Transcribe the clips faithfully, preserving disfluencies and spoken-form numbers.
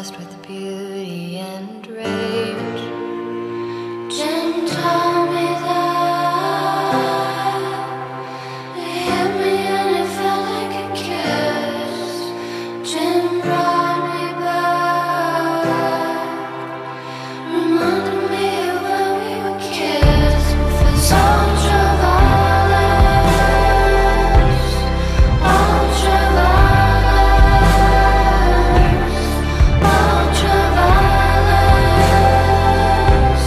obsessed with beauty and rage. Jim told me that it hit me and it felt like a kiss. Jim brought me back, reminded me of when we were kids. It's ultraviolence, ultraviolence, ultraviolence,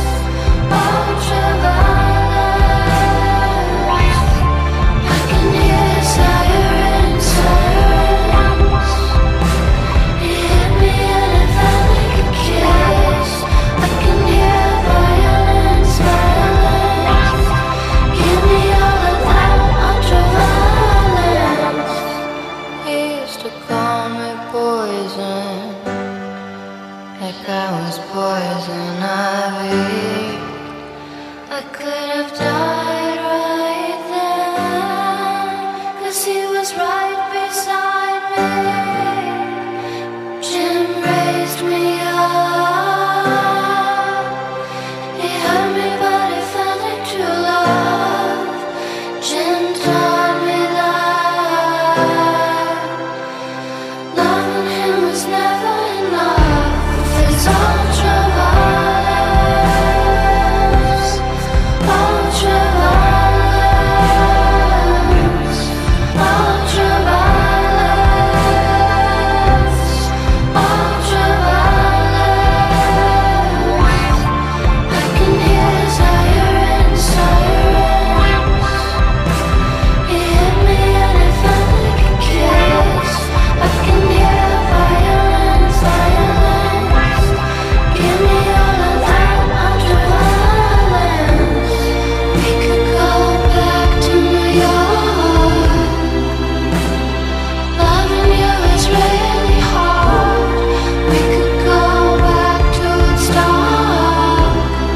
ultraviolence. I can hear sirens, sirens. It hit me and it felt like a kiss. I can hear violence, violence. Give me all of that ultraviolence. He used to call me poison, like I was poison ivy. I could have died right then, 'cause he was right beside me. Jim raised me up. He hurt me but it felt like true love. Jim taught me that loving him was never enough. It's ultraviolence, ultraviolence, ultraviolence, ultraviolence. I can hear sirens, sirens. It hit me and it felt like a kiss. I can hear violence, violence. Give me all of that ultraviolence. We could go back to New York. Loving you is really hard. We could go back to Woodstock,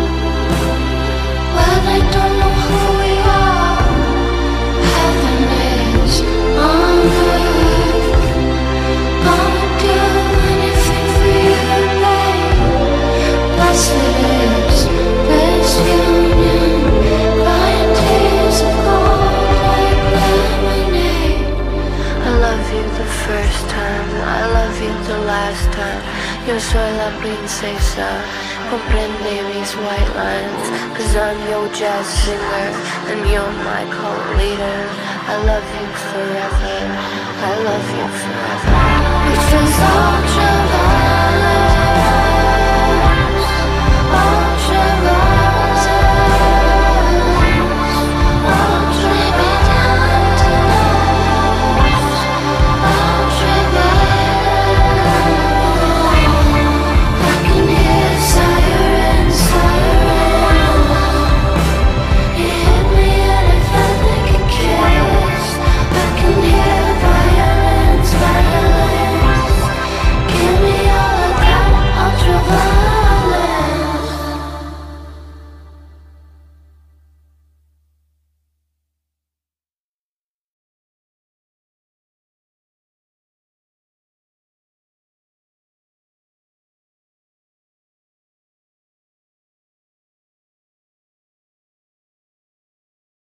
where they don't know who we are. Heaven is on earth. I would do anything for you, babe. Blessed is this union, crying tears of gold like lemonade. I love you the first time, I love you the last time. Yo soy la princesa, comprende mis white lines, 'cause I'm your jazz singer and you're my cult leader. I love you forever, I love you forever. It feels ultra